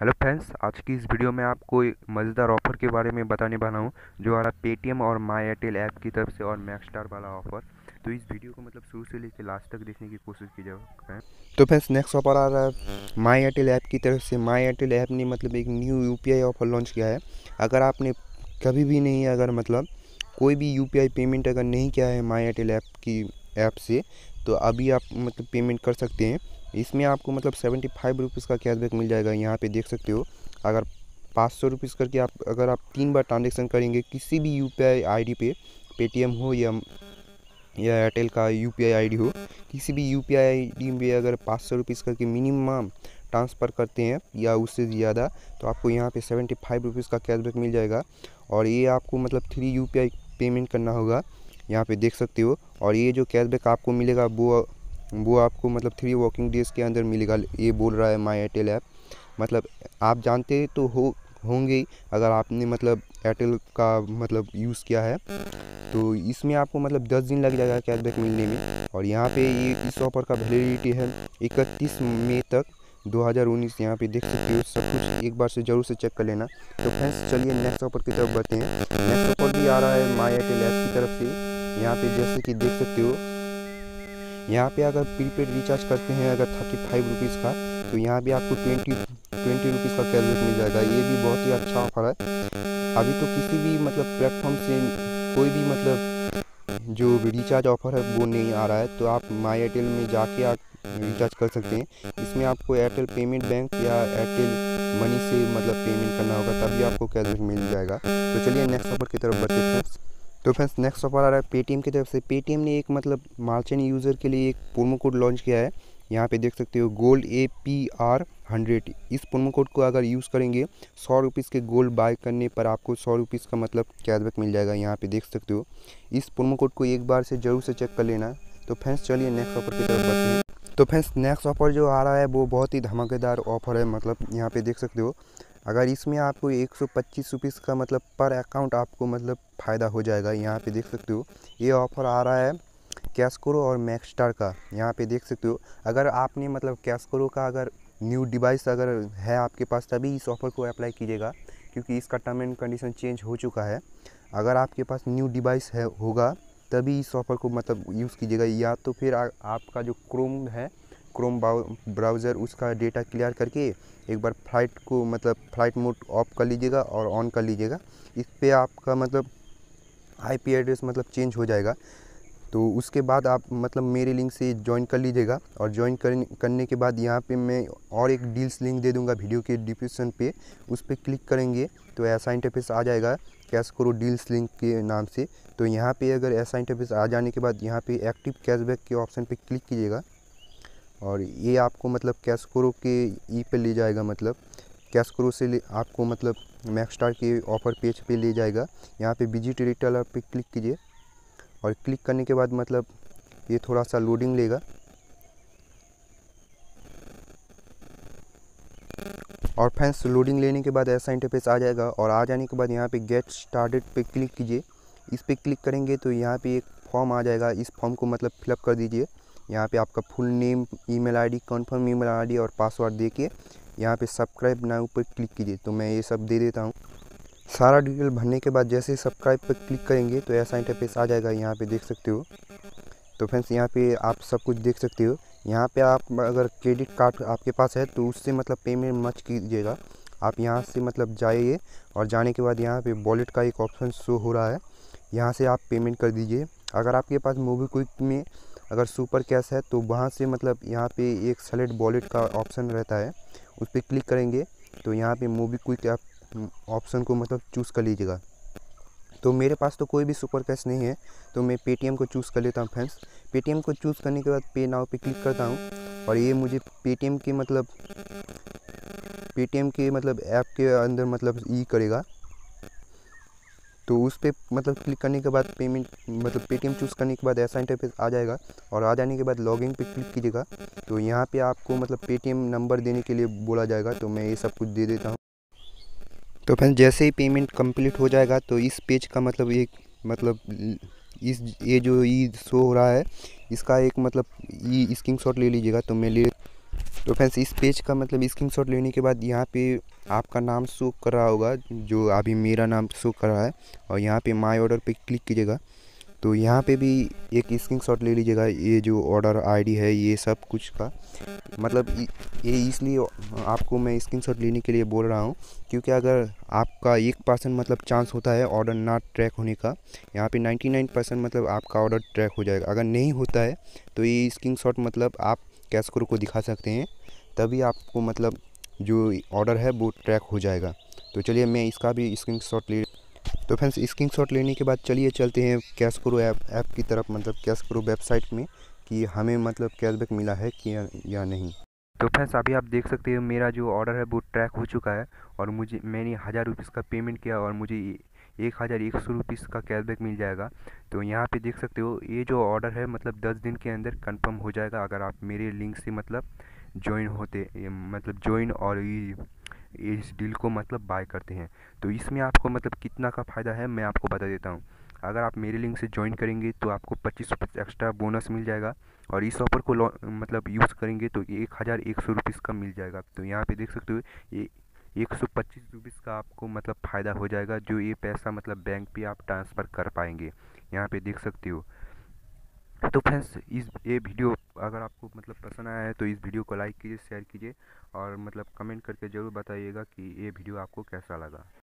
Hello friends, आज की इस वीडियो में आपको एक मज़ेदार ऑफ़र के बारे में बताने वाला हूँ जो आ रहा है पेटीएम और माई एयरटेल ऐप की तरफ से और मैक्सस्टार वाला ऑफ़र। तो इस वीडियो को मतलब शुरू से लेकर लास्ट तक देखने की कोशिश कीजिएगा। तो फ्रेंड्स, नेक्स्ट ऑफ़र आ रहा है माई एयरटेल ऐप की तरफ से। माई एयरटेल ऐप ने मतलब एक न्यू यूपीआई ऑफ़र लॉन्च किया है। अगर आपने कभी भी नहीं अगर मतलब कोई भी यूपीआई पेमेंट अगर नहीं किया है माई एयरटेल ऐप से, तो अभी आप मतलब पेमेंट कर सकते हैं। इसमें आपको मतलब 75 रुपीज़ का कैशबैक मिल जाएगा। यहाँ पे देख सकते हो, अगर 500 रुपीज़ करके अगर आप 3 बार ट्रांजेक्शन करेंगे किसी भी यूपीआई आईडी पे, पेटीएम हो या एयरटेल का यूपीआई आईडी हो, किसी भी यूपीआई आईडी में अगर 500 रुपीज़ करके मिनिमम ट्रांसफ़र करते हैं या उससे ज़्यादा, तो आपको यहाँ पे 75 रुपीज़ का कैशबैक मिल जाएगा। और ये आपको मतलब 3 यूपीआई पेमेंट करना होगा, यहाँ पे देख सकते हो। और ये जो कैशबैक आपको मिलेगा वो आपको मतलब 3 वर्किंग डेज़ के अंदर मिलेगा, ये बोल रहा है माई एयरटेल ऐप। मतलब आप जानते तो होंगे ही, अगर आपने मतलब एयरटेल का मतलब यूज़ किया है, तो इसमें आपको मतलब 10 दिन लग जाएगा कैशबैक मिलने में। और यहाँ पे ये इस ऑफ़र का वैलिडिटी है 31 मई तक 2019। यहाँ पे देख सकते हो, सब कुछ एक बार से ज़रूर से चेक कर लेना। तो फ्रेंड्स, चलिए नेक्स्ट ऑफ़र की तरफ बढ़ते हैं। नेक्स्ट ऑफ़र भी आ रहा है माई एयरटेल ऐप की तरफ से। यहाँ पे जैसे कि देख सकते हो, यहाँ पे अगर प्रीपेड रिचार्ज करते हैं अगर 35 रुपीज़ का, तो यहाँ भी आपको 20 रुपीज़ का कैशबैक मिल जाएगा। ये भी बहुत ही अच्छा ऑफ़र है। अभी तो किसी भी मतलब प्लेटफॉर्म से कोई भी मतलब जो रिचार्ज ऑफ़र है वो नहीं आ रहा है, तो आप माई एयरटेल में जाके आप रिचार्ज कर सकते हैं। इसमें आपको एयरटेल पेमेंट बैंक या एयरटेल मनी से मतलब पेमेंट करना होगा, तभी आपको कैशबैक मिल जाएगा। तो चलिए नेक्स्ट ऑफ़र की तरफ बढ़ते हैं। तो फ्रेंड्स, नेक्स्ट ऑफर आ रहा है पेटीएम की तरफ से। पेटीएम ने एक मतलब मार्चेंट यूज़र के लिए एक प्रोमो कोड लॉन्च किया है। यहाँ पे देख सकते हो, गोल्ड APR100। इस प्रोमो कोड को अगर यूज़ करेंगे 100 रुपीज़ के गोल्ड बाय करने पर आपको 100 रुपीज़ का मतलब कैशबैक मिल जाएगा। यहाँ पे देख सकते हो, इस प्रोमो कोड को एक बार से ज़रूर से चेक कर लेना। तो फ्रेंड्स, चलिए नेक्स्ट ऑफर की तरफ बढ़ते हैं। तो फ्रेंड्स, नेक्स्ट ऑफर जो आ रहा है वो बहुत ही धमाकेदार ऑफर है। मतलब यहाँ पे देख सकते हो, अगर इसमें आपको 125 रुपीज़ का मतलब पर अकाउंट आपको मतलब फ़ायदा हो जाएगा। यहाँ पे देख सकते हो, ये ऑफ़र आ रहा है कैशकरो और मैक्सस्टार का। यहाँ पे देख सकते हो, अगर आपने मतलब कैशकरो का अगर न्यू डिवाइस अगर है आपके पास, तभी इस ऑफ़र को अप्लाई कीजिएगा, क्योंकि इसका टर्म एंड कंडीशन चेंज हो चुका है। अगर आपके पास न्यू डिवाइस होगा तभी इस ऑफ़र को मतलब यूज़ कीजिएगा, या तो फिर आपका जो क्रोम है, क्रोम ब्राउज़र, उसका डेटा क्लियर करके एक बार फ्लाइट मोड ऑफ कर लीजिएगा और ऑन कर लीजिएगा। इस पे आपका मतलब आईपी एड्रेस मतलब चेंज हो जाएगा। तो उसके बाद आप मतलब मेरे लिंक से ज्वाइन कर लीजिएगा। और ज्वाइन करने के बाद यहाँ पे मैं और एक डील्स लिंक दे दूँगा वीडियो के डिस्क्रिप्शन पे, उस पर क्लिक करेंगे तो ऐसा इंटरफेस आ जाएगा कैशकरो डील्स लिंक के नाम से। तो यहाँ पे अगर ऐसा इंटरफेस आ जाने के बाद यहाँ पे एक्टिव कैशबैक के ऑप्शन पे क्लिक कीजिएगा, और ये आपको मतलब कैशकरो के पे ले जाएगा। मतलब कैशकरो से आपको मतलब मैक्सस्टार के ऑफ़र पेज पे ले जाएगा। यहाँ पे विजिट रिटेलर पे क्लिक कीजिए, और क्लिक करने के बाद मतलब ये थोड़ा सा लोडिंग लेगा। और फ्रेंड्स, लोडिंग लेने के बाद ऐसा इंटरफेस आ जाएगा, और आ जाने के बाद यहाँ पे गेट स्टार्टेड पे क्लिक कीजिए। इस पे क्लिक करेंगे तो यहाँ पे एक फॉर्म आ जाएगा। इस फॉर्म को मतलब फिलअप कर दीजिए। यहाँ पे आपका full name, email ID, confirm email ID और पासवर्ड दे के यहाँ पे सब्सक्राइब नाउ पर क्लिक कीजिए। तो मैं ये सब दे देता हूँ। सारा डिटेल भरने के बाद जैसे सब्सक्राइब पर क्लिक करेंगे तो ऐसा इंटरफेस आ जाएगा। यहाँ पे देख सकते हो। तो फ्रेंड्स, यहाँ पे आप सब कुछ देख सकते हो। यहाँ पे आप अगर क्रेडिट कार्ड आपके पास है तो उससे मतलब पेमेंट मत कीजिएगा। आप यहाँ से मतलब जाइए, और जाने के बाद यहाँ पे वॉलेट का एक ऑप्शन शो हो रहा है, यहाँ से आप पेमेंट कर दीजिए। अगर आपके पास मोबीक्विक में अगर सुपर कैश है तो वहाँ से मतलब यहाँ पे एक सेलेक्ट वॉलेट का ऑप्शन रहता है, उस पर क्लिक करेंगे तो यहाँ पे मोबीक्विक ऑप्शन को मतलब चूज़ कर लीजिएगा। तो मेरे पास तो कोई भी सुपर कैश नहीं है, तो मैं पेटीएम को चूज़ कर लेता हूँ फ्रेंड्स। पेटीएम को चूज़ करने के बाद पे नाउ पे क्लिक करता हूँ, और ये मुझे पेटीएम के मतलब ऐप के अंदर मतलब करेगा। तो उस पर मतलब क्लिक करने के बाद पेमेंट मतलब पेटीएम चूज़ करने के बाद ऐसा इंटरफेस आ जाएगा, और आ जाने के बाद लॉगिन पे क्लिक कीजिएगा। तो यहाँ पे आपको मतलब पेटीएम नंबर देने के लिए बोला जाएगा, तो मैं ये सब कुछ दे देता हूँ। तो फ्रेंड्स, जैसे ही पेमेंट कंप्लीट हो जाएगा तो इस पेज का मतलब एक मतलब ये जो शो हो रहा है, इसका एक मतलब स्क्रीनशॉट ले लीजिएगा। तो मैं तो फ्रेंड्स इस पेज का मतलब स्क्रीनशॉट लेने के बाद यहाँ पे आपका नाम शो कर रहा होगा, जो अभी मेरा नाम शो कर रहा है, और यहाँ पे माय ऑर्डर पे क्लिक कीजिएगा। तो यहाँ पे भी एक स्क्रीनशॉट ले लीजिएगा, ये जो ऑर्डर आईडी है ये सब कुछ का। मतलब ये इसलिए आपको मैं स्क्रीनशॉट लेने के लिए बोल रहा हूँ, क्योंकि अगर आपका 1% मतलब चांस होता है ऑर्डर ना ट्रैक होने का, यहाँ पे 99% मतलब आपका ऑर्डर ट्रैक हो जाएगा। अगर नहीं होता है तो ये स्क्रीनशॉट मतलब आप कैशकरो को दिखा सकते हैं, तभी आपको मतलब जो ऑर्डर है वो ट्रैक हो जाएगा। तो चलिए मैं इसका भी स्क्रीनशॉट ले। तो फ्रेंड्स स्क्रीनशॉट लेने के बाद चलिए चलते हैं कैशकरो ऐप की तरफ, मतलब कैशकरो वेबसाइट में, कि हमें मतलब कैशबैक मिला है कि या नहीं। तो फ्रेंड्स अभी आप देख सकते हो मेरा जो ऑर्डर है वो ट्रैक हो चुका है, और मैंने 1000 रुपीज़ का पेमेंट किया और मुझे 1100 रुपीज़ का कैशबैक मिल जाएगा। तो यहाँ पे देख सकते हो ये जो ऑर्डर है मतलब 10 दिन के अंदर कंफर्म हो जाएगा, अगर आप मेरे लिंक से मतलब मतलब ज्वाइन और इस डील को मतलब बाय करते हैं। तो इसमें आपको मतलब कितना का फ़ायदा है मैं आपको बता देता हूँ। अगर आप मेरे लिंक से ज्वाइन करेंगे तो आपको 25 एक्स्ट्रा बोनस मिल जाएगा, और इस ऑफर को मतलब यूज़ करेंगे तो 1100 रुपीज़ का मिल जाएगा। तो यहाँ पे देख सकते हो ये 125 रुपीज़ का आपको मतलब फ़ायदा हो जाएगा, जो ये पैसा मतलब बैंक पे आप ट्रांसफ़र कर पाएंगे। यहाँ पे देख सकते हो। तो फ्रेंड्स ये वीडियो अगर आपको मतलब पसंद आया है तो इस वीडियो को लाइक कीजिए, शेयर कीजिए, और मतलब कमेंट करके ज़रूर बताइएगा कि ये वीडियो आपको कैसा लगा।